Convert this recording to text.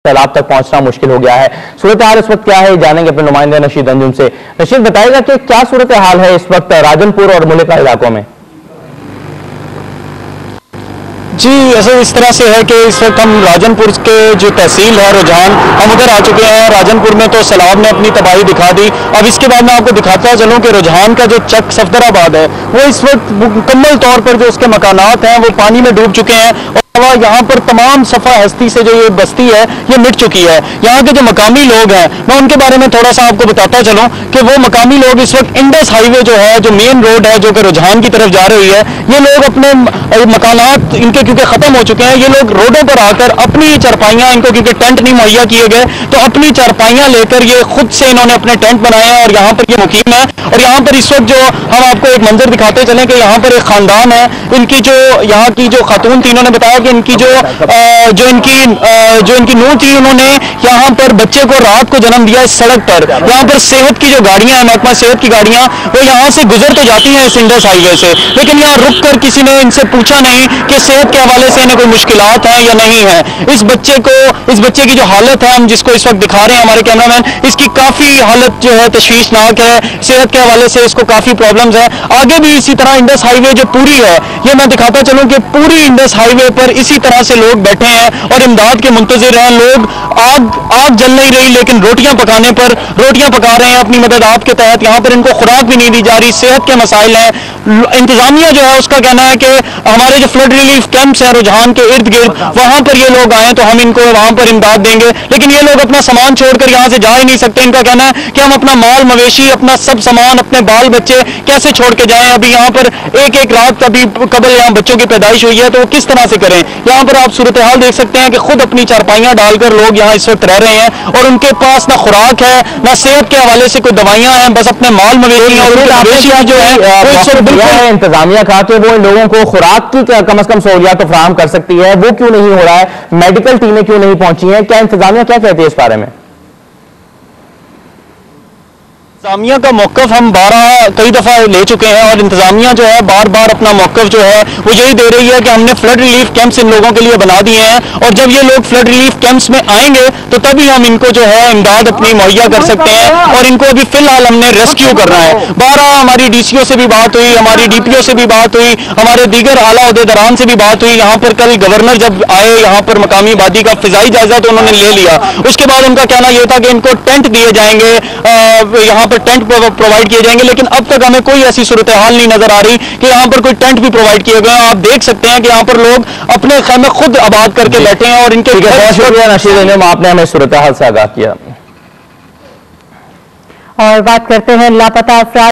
तालाब तक पहुंचना मुश्किल हो गया है। सूरत हाल इस वक्त क्या है जानेंगे अपने नुमाइंदे नशीद अंजुम से। नशीद बताएगा कि क्या सूरत हाल है इस वक्त राजनपुर और मुलिका इलाकों में। जी ऐसे इस तरह से है कि इस वक्त हम राजनपुर के जो तहसील है रुझान हम उधर आ चुके हैं। राजनपुर में तो सैलाब ने अपनी तबाही दिखा दी। अब इसके बाद मैं आपको दिखाता चलूं कि रुझान का जो चक सफदराबाद है वो इस वक्त मुकम्मल तौर पर जो उसके मकानात हैं वो पानी में डूब चुके हैं और यहाँ पर तमाम सफ़ा हस्ती से जो ये बस्ती है ये मिट चुकी है। यहाँ के जो मकामी लोग हैं मैं उनके बारे में थोड़ा सा आपको बताता चलूं कि वो मकामी लोग इस वक्त इंडस हाईवे जो है जो मेन रोड है जो कि रुझान की तरफ जा रही है ये लोग अपने मकानात इनके क्योंकि ख़त्म हो चुके हैं ये लोग रोडों पर आकर अपनी चारपाइयाँ इनको क्योंकि टेंट नहीं मुहैया किए गए तो अपनी चारपाइयाँ लेकर ये खुद से इन्होंने अपने टेंट बनाए हैं और यहाँ पर ये मुकीम है। और यहाँ पर इस वक्त जो हम आपको एक मंजर दिखाते चलें कि यहाँ पर एक ख़ानदान है इनकी जो यहाँ की जो खातून थी इन्होंने बताया कि इनकी जो इनकी नूह थी उन्होंने यहाँ पर बच्चे को रात को जन्म दिया इस सड़क पर। यहाँ पर सेहत की जो गाड़ियां हैं महकमा सेहत की गाड़ियां वो यहाँ से गुजर तो जाती हैं इस इंडस हाईवे से लेकिन यहाँ रुक कर किसी ने इनसे पूछा नहीं कि सेहत के हवाले से इन्हें कोई मुश्किलात हैं या नहीं है। इस बच्चे की जो हालत है हम जिसको इस वक्त दिखा रहे हैं हमारे कैमरामैन इसकी काफी हालत जो है तशवीशनाक है। सेहत के हवाले से इसको काफी प्रॉब्लम्स है। आगे भी इसी तरह इंडस हाईवे जो पूरी है ये मैं दिखाता चलूं कि पूरी इंडस हाईवे पर इसी तरह से लोग बैठे हैं और इमदाद के मुंतजिर हैं। लोग आग जल नहीं रही लेकिन रोटियां पका रहे हैं अपनी मदद आपके तहत। यहाँ पर इनको खुराक भी नहीं दी जा रही। सेहत के मसाइल हैं। इंतजामिया जो है उसका कहना है कि हमारे जो फ्लड रिलीफ कैंप्स हैं रुझान के इर्द गिर्द वहां पर ये लोग आए तो हम इनको वहां पर इमदाद देंगे लेकिन ये लोग अपना सामान छोड़कर यहाँ से जा ही नहीं सकते। इनका कहना है कि हम अपना माल मवेशी अपना सब सामान अपने बाल बच्चे कैसे छोड़ के जाएं। अभी यहाँ पर एक रात अभी कबल यहाँ बच्चों की पैदाइश हुई है तो वो किस तरह से करें। यहाँ पर आप सूरत हाल देख सकते हैं कि खुद अपनी चारपाइयां डालकर लोग यहाँ इस वक्त रह रहे हैं और उनके पास ना खुराक है ना सेहत के हवाले से कोई दवाइयां हैं बस अपने माल मवेशी और जो है इंतजामिया कहा कि वो इन लोगों को खुराक की कम अज कम सहूलियात तो फराहम कर सकती है वो क्यों नहीं हो रहा है। मेडिकल टीमें क्यों नहीं पहुंची हैं। क्या इंतजामिया क्या कहती है इस बारे में। इंतजामिया का मौकफ हम कई दफ़ा ले चुके हैं और इंतजामिया जो है बार बार अपना मौकफ जो है वो यही दे रही है कि हमने फ्लड रिलीफ कैंप्स इन लोगों के लिए बना दिए हैं और जब ये लोग फ्लड रिलीफ कैंप्स में आएंगे तो तभी हम इनको जो है इमदाद अपनी मुहैया कर सकते हैं और इनको अभी फिलहाल हमने रेस्क्यू करना है। बारह हमारी DCO से भी बात हुई हमारी DPO से भी बात हुई हमारे दीगर आला ओहदेदारान से भी बात हुई। यहाँ पर कल गवर्नर जब आए यहाँ पर मकामी आबादी का फिजाई जायजा तो उन्होंने ले लिया। उसके बाद उनका कहना यह था कि इनको टेंट दिए जाएंगे यहाँ पर टेंट प्रोवाइड किए जाएंगे लेकिन अब तक हमें कोई ऐसी सूरत हाल नहीं नजर आ रही कि यहाँ पर कोई टेंट भी प्रोवाइड किए गए। आप देख सकते हैं कि यहाँ पर लोग अपने खैमे खुद आबाद करके बैठे हैं और इनके बहुत शुक्रिया नशीद अंजुम आपने हमें सूरत हाल से आगाह किया। और बात करते हैं लापता अफराद